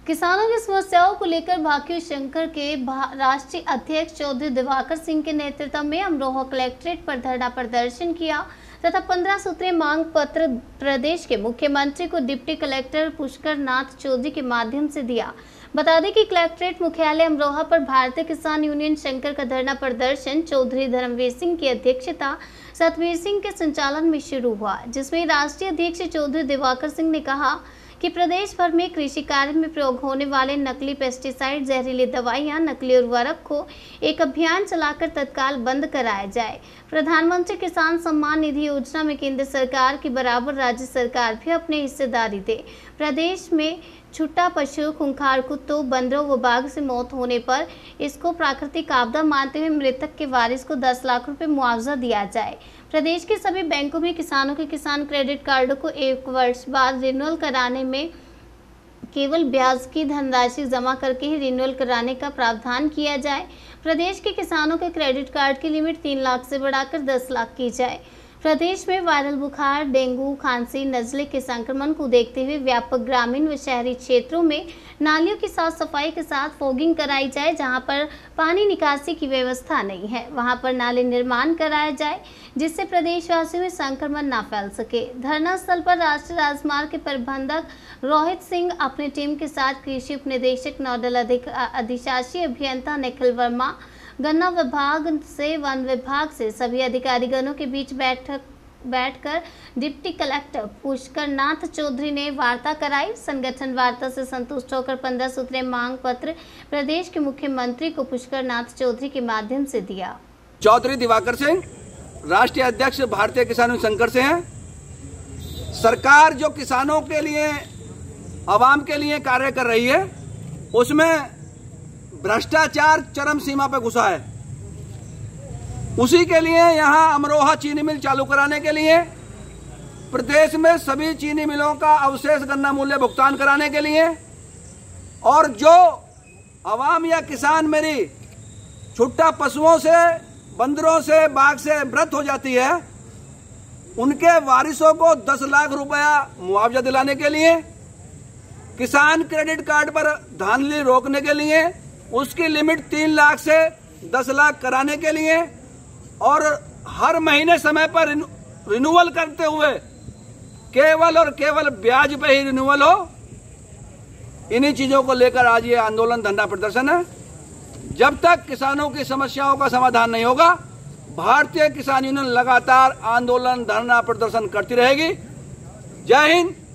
किसानों की समस्याओं को लेकर भाकियू शंकर के राष्ट्रीय अध्यक्ष चौधरी दिवाकर सिंह के नेतृत्व में अमरोहा कलेक्ट्रेट पर धरना प्रदर्शन किया तथा 15 सूत्रीय मांग पत्र प्रदेश के मुख्यमंत्री को डिप्टी कलेक्टर पुष्कर नाथ चौधरी के माध्यम से दिया। बता दें कि कलेक्ट्रेट मुख्यालय अमरोहा पर भारतीय किसान यूनियन शंकर का धरना प्रदर्शन चौधरी धर्मवीर सिंह की अध्यक्षता सतवीर सिंह के संचालन में शुरू हुआ, जिसमें राष्ट्रीय अध्यक्ष चौधरी दिवाकर सिंह ने कहा कि प्रदेश भर में कृषि कार्य में प्रयोग होने वाले नकली पेस्टिसाइड, जहरीली दवाइयां, नकली उर्वरक को एक अभियान चलाकर तत्काल बंद कराया जाए। प्रधानमंत्री किसान सम्मान निधि योजना में केंद्र सरकार के बराबर राज्य सरकार भी अपनी हिस्सेदारी दे। प्रदेश में छुट्टा पशु, खूंखार कुत्तों, बंदरों व बाघ से मौत होने पर इसको प्राकृतिक आपदा मानते हुए मृतक के वारिस को 10 लाख रुपए मुआवजा दिया जाए। प्रदेश के सभी बैंकों में किसानों के किसान क्रेडिट कार्ड को 1 वर्ष बाद रिन्यूअल कराने में केवल ब्याज की धनराशि जमा करके ही रिन्यूअल कराने का प्रावधान किया जाए। प्रदेश के किसानों के क्रेडिट कार्ड की लिमिट 3 लाख से बढ़ाकर 10 लाख की जाए। प्रदेश में वायरल बुखार, डेंगू, खांसी, नज़ले के संक्रमण को देखते हुए व्यापक ग्रामीण व शहरी क्षेत्रों में नालियों की साफ सफाई के साथ फॉगिंग कराई जाए। जहां पर पानी निकासी की व्यवस्था नहीं है, वहां पर नाले निर्माण कराया जाए, जिससे प्रदेशवासियों में संक्रमण न फैल सके। धरना स्थल पर राष्ट्रीय राजमार्ग के प्रबंधक रोहित सिंह अपनी टीम के साथ कृषि उप निदेशक, नोडल अधिशासी अभियंता निखिल वर्मा, गन्ना विभाग से, वन विभाग से सभी अधिकारीगणों के बीच बैठकर डिप्टी कलेक्टर पुष्कर नाथ चौधरी ने वार्ता कराई। संगठन वार्ता से संतुष्ट होकर 15 सूत्रीय मांग पत्र प्रदेश के मुख्यमंत्री को पुष्कर नाथ चौधरी के माध्यम से दिया। चौधरी दिवाकर सिंह राष्ट्रीय अध्यक्ष भारतीय किसान यूनियन शंकर से हैं। सरकार जो किसानों के लिए, आवाम के लिए कार्य कर रही है, उसमें भ्रष्टाचार चरम सीमा पर घुसा है। उसी के लिए यहां अमरोहा चीनी मिल चालू कराने के लिए, प्रदेश में सभी चीनी मिलों का अवशेष गन्ना मूल्य भुगतान कराने के लिए, और जो आवाम या किसान मेरी छुट्टा पशुओं से, बंदरों से, बाघ से मृत हो जाती है, उनके वारिसों को 10 लाख रुपया मुआवजा दिलाने के लिए, किसान क्रेडिट कार्ड पर धांधली रोकने के लिए, उसकी लिमिट 3 लाख से 10 लाख कराने के लिए, और हर महीने समय पर रिन्यूअल करते हुए केवल और केवल ब्याज पे ही रिन्यूअल हो। इन्हीं चीजों को लेकर आज ये आंदोलन, धरना प्रदर्शन है। जब तक किसानों की समस्याओं का समाधान नहीं होगा, भारतीय किसान यूनियन लगातार आंदोलन, धरना प्रदर्शन करती रहेगी। जय हिंद,